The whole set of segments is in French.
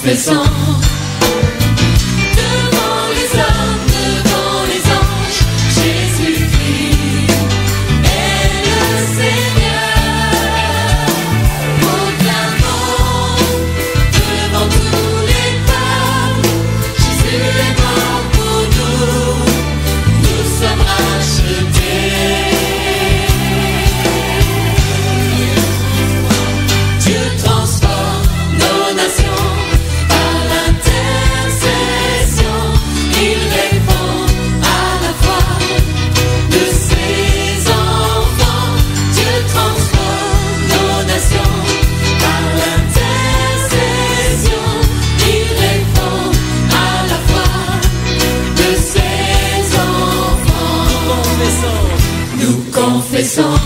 confessant devant les hommes, devant les anges, Jésus-Christ est le Seigneur. Proclamons devant tous les peuples, Jésus est mort pour nous sommes rachetés. Dieu transforme nos nations par l'intercession. Il répond à la foi de ses enfants. Dieu transforme nos nations par l'intercession. Il répond à la foi de ses enfants. Nous confessons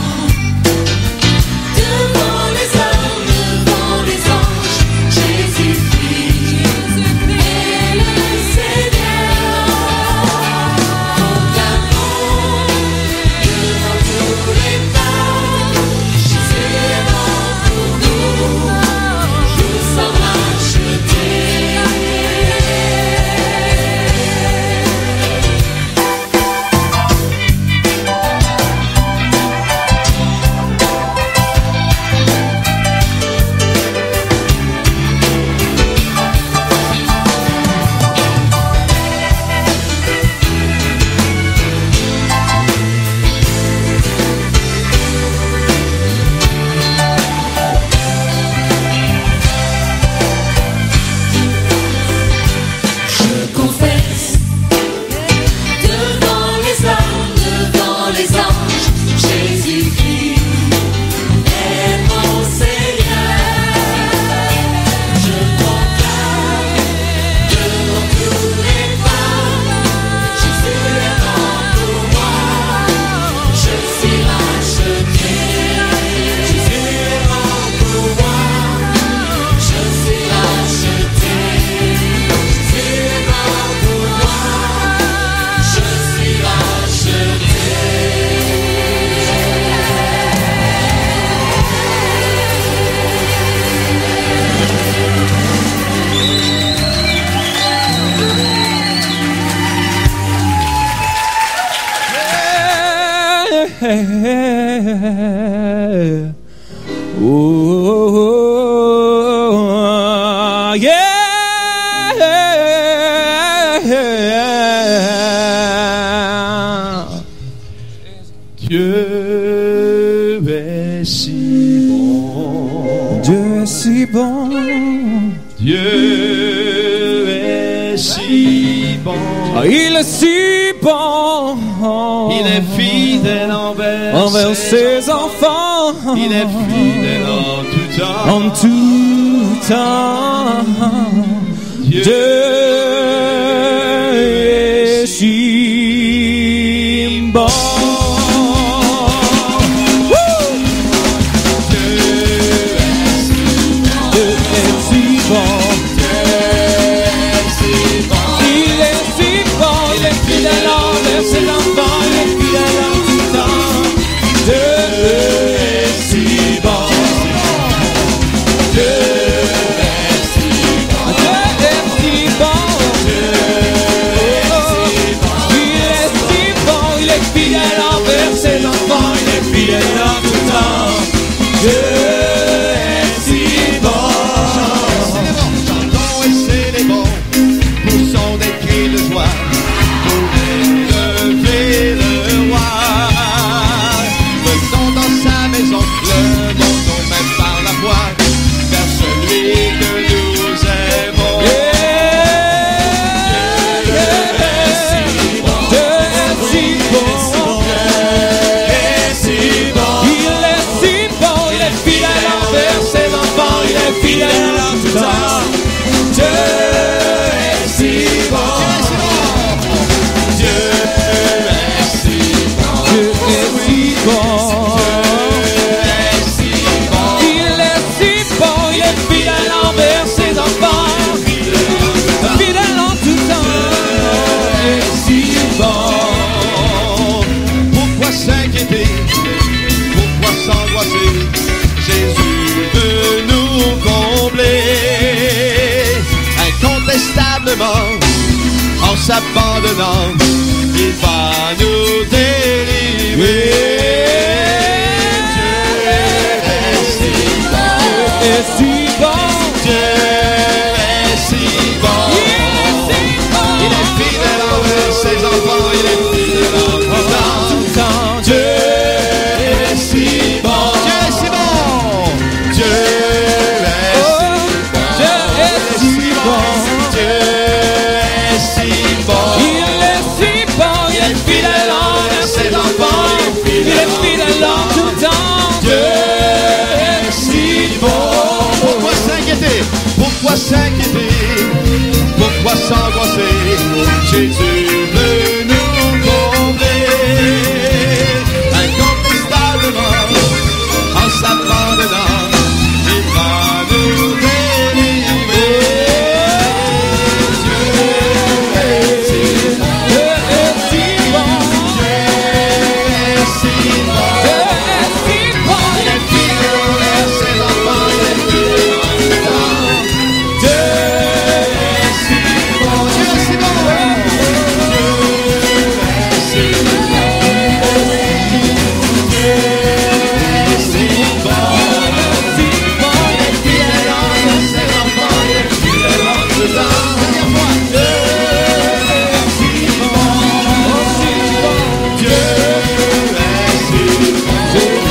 devant les hommes, devant les anges, Jésus-Christ est le Seigneur. Proclamons devant tous les peuples, Jésus est mort pour nous sommes rachetés. Je confesse devant les hommes, devant les anges, Jésus-Christ est mon Seigneur. Je proclame devant tous les peuples, Jésus est mort pour moi. Je suis racheté. Jésus est mort pour moi. Je suis racheté. Jésus est mort pour moi. Je suis racheté. Oh, yeah. Dieu est si bon. Dieu est si bon. Dieu est si bon. Ah, il est si bon. Il est fidèle envers ses enfants. Il est fidèle en tout temps. En tout temps. Dieu est si bon. Jésus veut nous combler. s'abandonnant, il va nous délivrer. Dieu est si bon. Dieu est si bon. Il est fidèle envers ses enfants, il est fidèle en tout temps. Dieu est si bon. Dieu est si bon. Dieu est si bon. Dieu est si bon. Il est si bon. Il est fidèle envers ses enfants. Il est fidèle en tout temps. Dieu est si bon. Pourquoi s'inquiéter? Pourquoi s'inquiéter? Pourquoi s'angoisser? Jésus veut nous combler incontestablement en s'abandonnant. Il va nous délivrer. Dieu est si bon. Dieu est si bon. Dieu est si bon. Dieu est si bon. Il est fidèle envers ses enfants, il est fidèle en tout temps. Dieu est si bon. Dieu est si bon. Dieu est si bon. Dieu est si bon. Il est fidèle envers ses enfants, il est fidèle en tout temps. Dernière fois. Dieu est si bon. Dieu est si bon.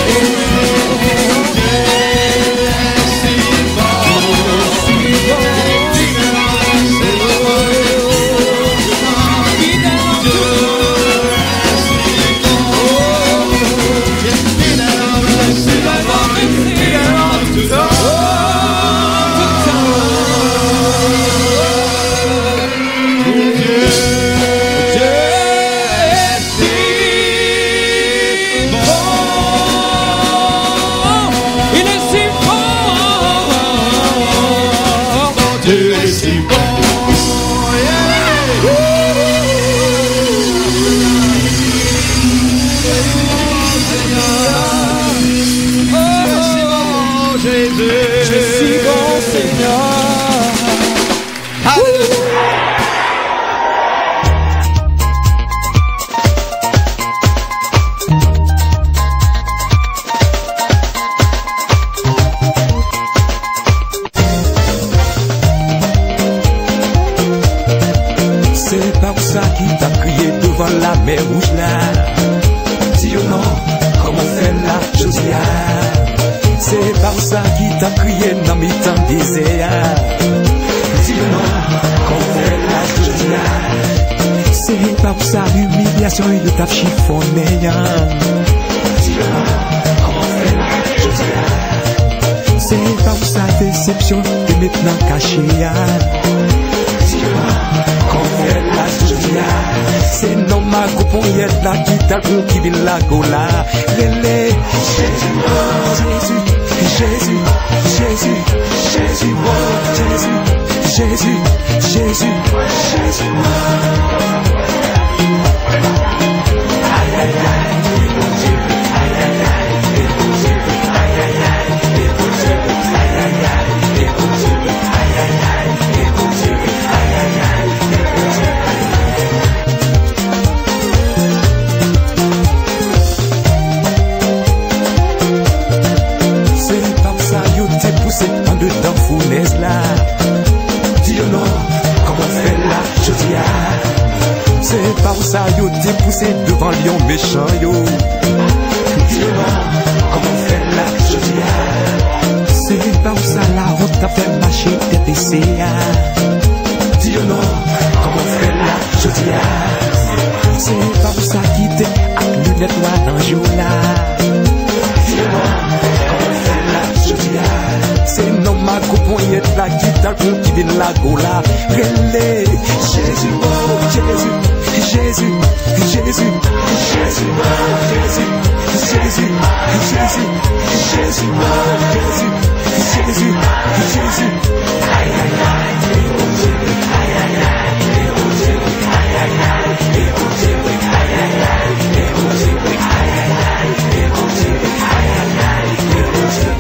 Dieu est si bon. Je suis bon, Seigneur. C'est pas pour ça qu'il t'a crié devant la mer rouge là. Dis oh non, comment faire là, je dis ah. C'est pas pour ça qu'il t'a crié dans mes temps désert. Dis oh non, comment faire là, je dis ah. C'est pas pour ça l'humiliation il t'a chiffonné. Dis oh non, comment faire là, je dis ah. C'est pas pour ça déception t'es maintenant caché. Dis oh non, c'est non ma couponière là qui t'a le qui vit la gola. Lélé, Jésus, oh Jésus, Jésus, Jésus, Jésus, oh Jésus, Jésus, Jésus, Jésus. Aïe aïe aïe, mon Dieu, aïe aïe aïe, mon Dieu, aïe aïe aïe, mon Dieu, aïe aïe aïe, mon Dieu, aïe aïe aïe, mon Dieu, aïe aïe aïe. En dedans fournaise là. Dis oh non, comment faire là, je dis ah. C'est pas où ça yo t'es poussé devant lion méchant yo. Dis oh non, comment faire là, je dis ah. C'est pas où ça la route t'a fait marcher tête baissée ah. Dis oh non, comment faire là, je dis ah. C'est pas où ça quitte avec lunettes noires dans jour là. Dis oh non, comment faire là, je dis ah. C'est non ma couponière là qui t'a le qui vient la gola. Relé, Jésus, oh Jésus, Jésus, Jésus, Jésus, oh Jésus, Jésus, Jésus, Jésus, oh Jésus, Jésus, Jésus. Aïe aïe aïe, mon Dieu, aïe aïe aïe, mon Dieu, aïe aïe aïe, mon Dieu, aïe aïe aïe, mon Dieu, aïe aïe aïe, mon Dieu, aïe aïe aïe, mon Dieu.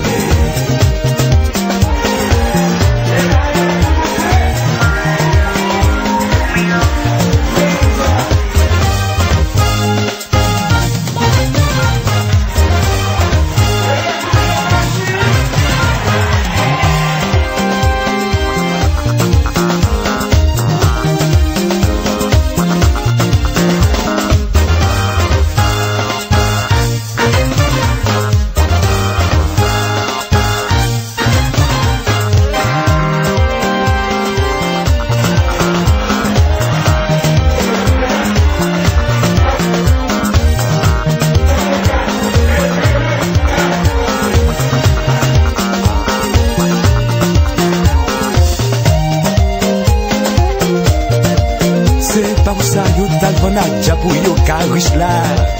devant Nadja pour yo ka riche là.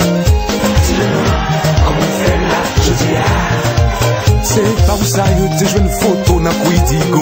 Comment faire là, je dis c'est pas où ça yo te joué une photo dans Kouidigo.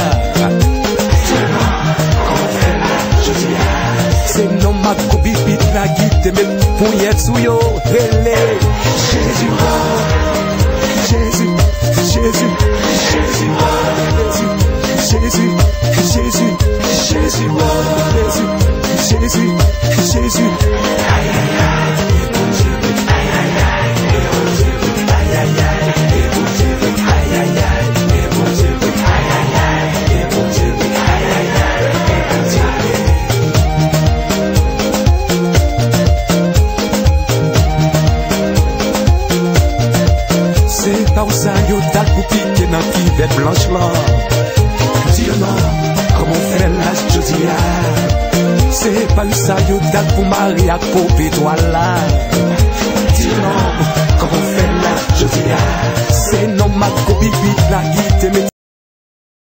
Comment faire là, je dis c'est non ma copie pit la guide mais pour y être sous yo. Jésus, Jésus, Jésus, Jésus, Jésus, Jésus, Jésus, Jésus, Jésus, aïe aïe aïe, bon Dieu, aïe aïe aïe, bon Dieu, aïe aïe aïe, bon Dieu, aïe aïe aïe, bon Dieu, aïe aïe aïe, bon Dieu, aïe aïe aïe, bon Dieu. C'est pas où ça yo dal pour piquer dans qui vête blanche là. Dis non, comment faire la jodia? C'est pas où ça yo dal pour marier à popé toi là. Dis non, comment faire la jodia? C'est non ma copie vite la guide mais